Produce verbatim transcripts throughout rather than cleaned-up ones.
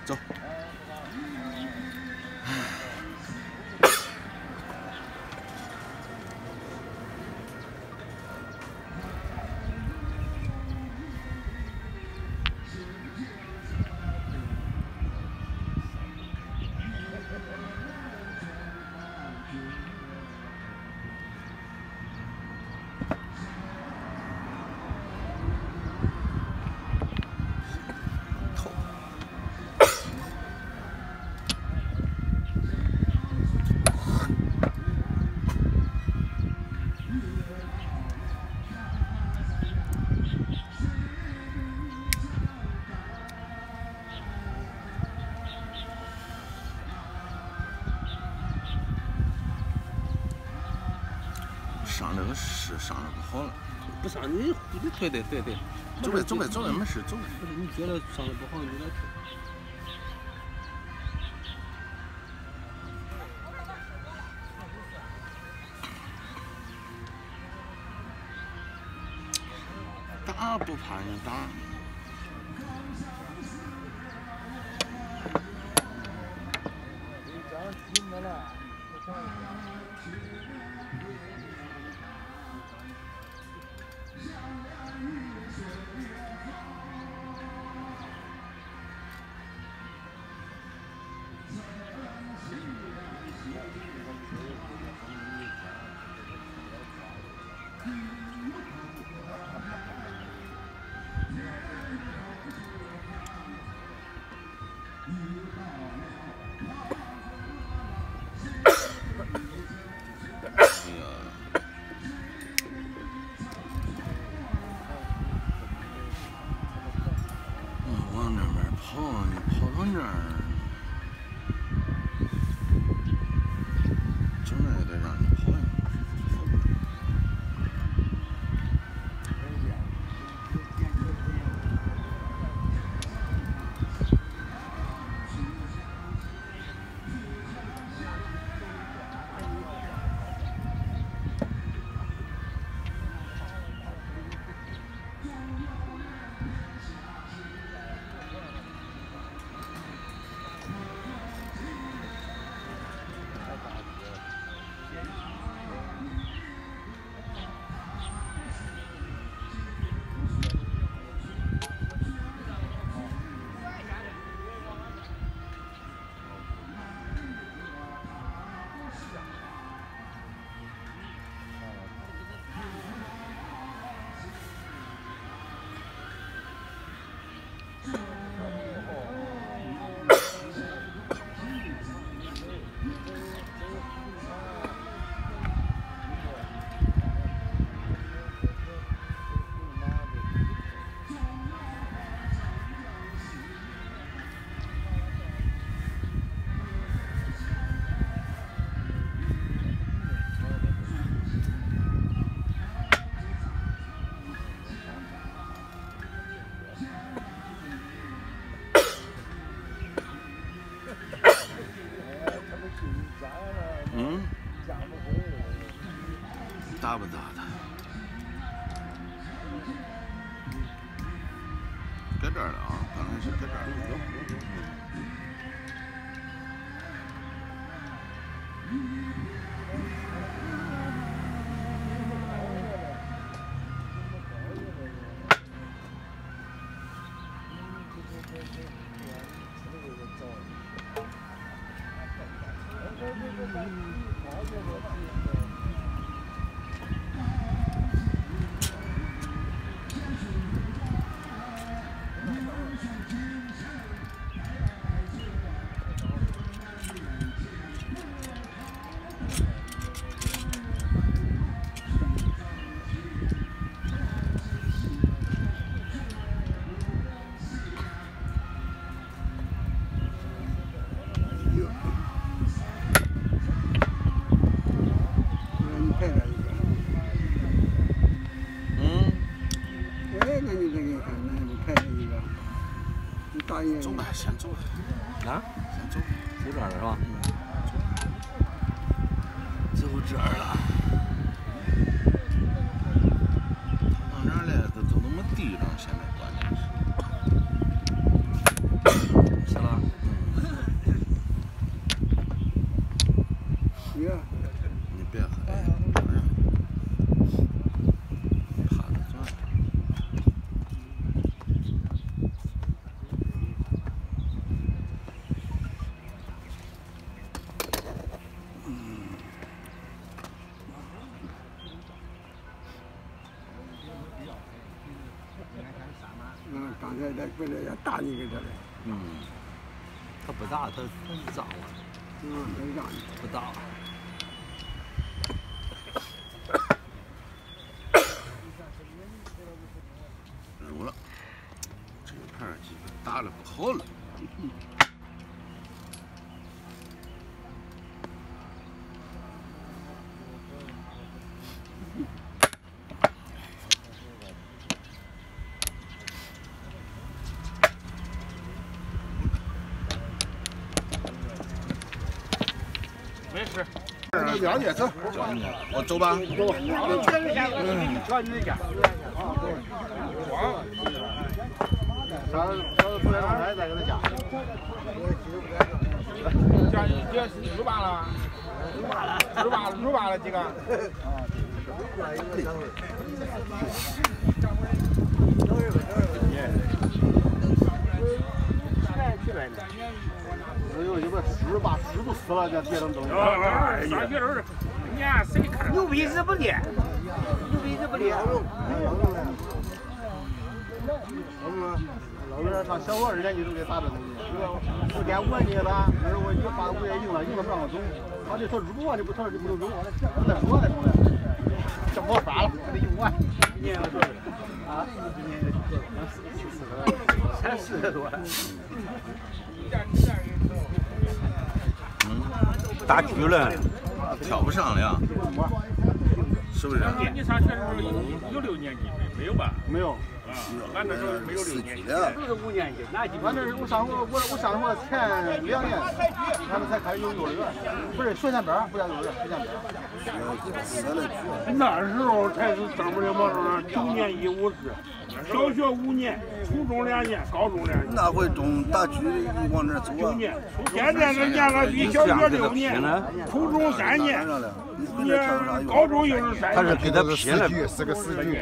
走。上这个是上这不好了， 不上你你对对对对， 走呗走呗走呗，没事走呗。 不是你觉得上的不好，你来退。 打不怕人打。嗯，大不大的？搁这儿了啊，刚才是搁这儿了。走吧，先走。 啊？ 先走。 走这儿了是吧？ 嗯。走这儿了。到哪儿来？都都那么地上，现在关键是。 行了。 为了要大你给这的。 嗯，它不大，它它脏了。 嗯，很脏。 不大。 揉了，这一盘鸡大了不好了。嗯没事。 了解，走。我走吧。 走吧。嗯。找你家。 上上出来上台再给他加。 加加十八了。十八了。十八了，十八了几个？ 哎呦，你们十把十都死了，这别人都。 哎呀，别人，你看谁看？ 牛逼是不裂，牛逼是不裂。 我们老远上小学二年级都给打这东西，五点五年级了，那时候我一把五也赢了，赢了不让我走，他就说如果你不投就不能走，我再说再说来，这没法了，得用完。一年多啊，一年才四十多。 嗯， 大局了， 挑不上了呀，是不是？ 你上学的时候有六年级没？没有吧？ 没有。 啊，俺那时候没有六年级。 都是五年级，哪几？反正我上我我我上学前两年，他们才开始有幼儿园，不是学前班，不叫幼儿园，学前班。 那时候才是正不的毛上九年义务制。 小学五年，初中两年，高中两年。 那会从大区往那走啊？ 九年，现在这年了比小学六年，初中三年，你高中又是三年。 他是给他拼了， 是个四局。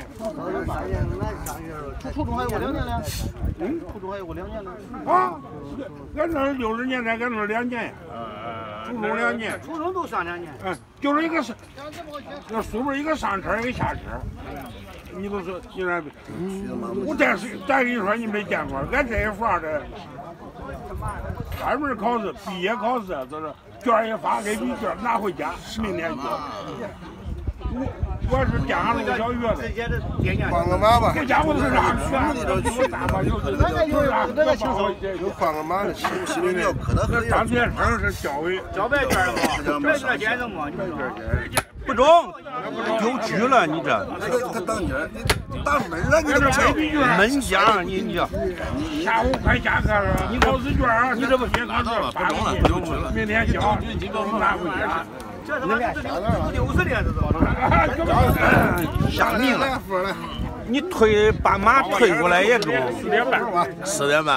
初中还有过两年呢，嗯，初中还有过两年呢。 啊，俺那六十年代，俺那两年呀。初中两年， 初中都上两年。 嗯，就是一个上，那书本一个上车，一个下车。 你都说你那，我再是再跟你说，你没见过，俺这一房的专门考试，毕业考试，就是卷一发给笔卷拿回家，明天交。我我是电上那个小月子， 换个马吧。 这家伙是啥去？我大把有这个有啥？这个轻松， 有换个马的，心心里要磕他那当学生是教委， 交白卷嘛，白卷先生嘛，你说。 不中，丢局了，你这。 他当家，你打门了，你这背笔卷， 门将，你你下午快下课了，你考试卷啊，你这不写考试，发给你，明天交，拿回家。 这他妈这都六十年这都。 下命了，你推把马推过来也中。 四点半， 四点半。